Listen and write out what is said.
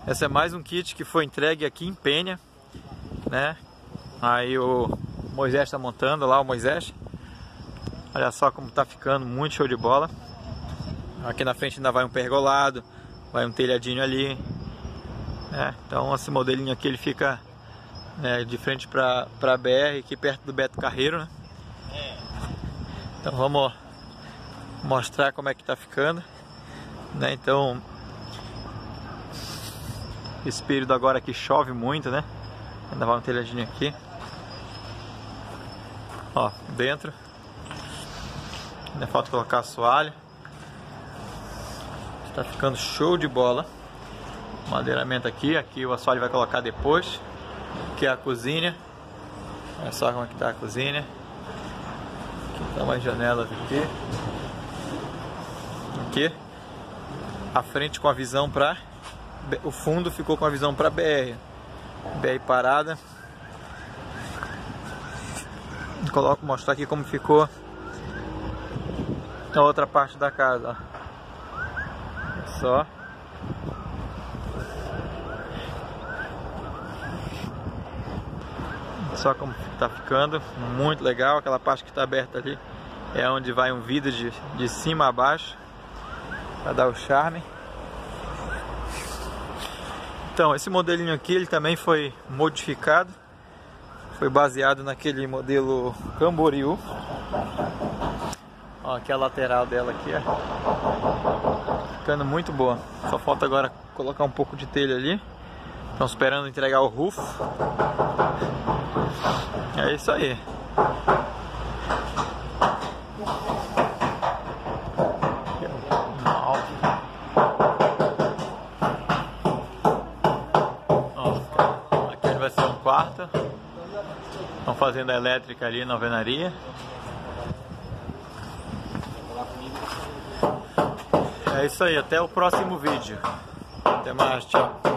Esse é mais um kit que foi entregue aqui em Penha, né? Aí o Moisés está montando lá, o Moisés. Olha só como tá ficando, muito show de bola. Aqui na frente ainda vai um pergolado, vai um telhadinho ali. Então esse modelinho aqui ele fica de frente para a BR, aqui perto do Beto Carreiro, né? Então vamos mostrar como é que tá ficando, né? Então esse período agora aqui chove muito, né? Ainda vai um telhadinho aqui, ó, dentro. Ainda falta colocar assoalho. Tá ficando show de bola. Madeiramento aqui, aqui o assoalho vai colocar depois. Aqui é a cozinha. Olha só como é que tá a cozinha. Aqui estão as janelas aqui. Aqui a frente com a visão para o fundo, ficou com a visão para BR parada. Vou mostrar aqui como ficou a outra parte da casa, ó. Olha só. Olha só como tá ficando, muito legal. Aquela parte que está aberta ali é onde vai um vidro de cima a baixo para dar o charme. Então esse modelinho aqui ele também foi modificado, foi baseado naquele modelo Camboriú. Ó, aqui a lateral dela aqui, ó, ficando muito boa. Só falta agora colocar um pouco de telha ali. Estão esperando entregar o roof. É isso aí. Vai ser um quarto. Estão fazendo a elétrica ali na alvenaria. É isso aí, até o próximo vídeo. Até mais, tchau.